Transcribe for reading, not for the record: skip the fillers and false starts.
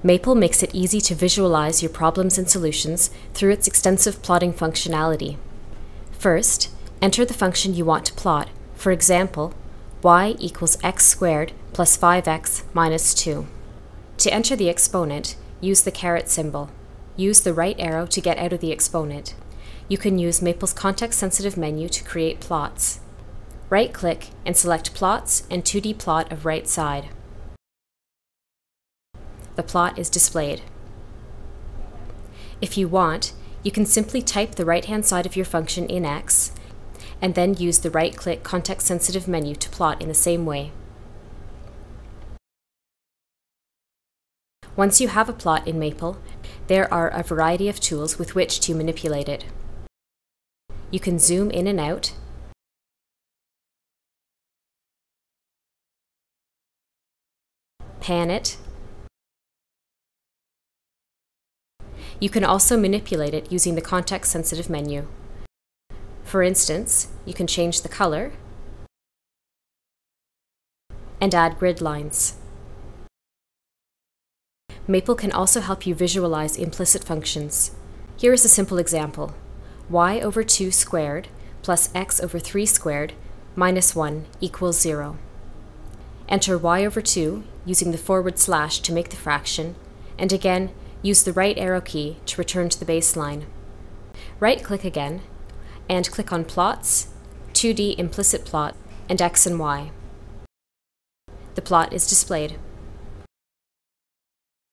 Maple makes it easy to visualize your problems and solutions through its extensive plotting functionality. First, enter the function you want to plot. For example, y equals x squared plus 5x minus 2. To enter the exponent, use the caret symbol. Use the right arrow to get out of the exponent. You can use Maple's context-sensitive menu to create plots. Right-click and select Plots and 2D Plot of right side. The plot is displayed. If you want, you can simply type the right-hand side of your function in X and then use the right-click context-sensitive menu to plot in the same way. Once you have a plot in Maple, there are a variety of tools with which to manipulate it. You can zoom in and out, pan it. You can also manipulate it using the context-sensitive menu. For instance, you can change the color and add grid lines. Maple can also help you visualize implicit functions. Here is a simple example. Y over 2 squared plus x over 3 squared minus 1 equals 0. Enter y over 2 using the / to make the fraction, and again, use the right arrow key to return to the baseline. Right-click again, and click on Plots, 2D Implicit Plot, and X and Y. The plot is displayed.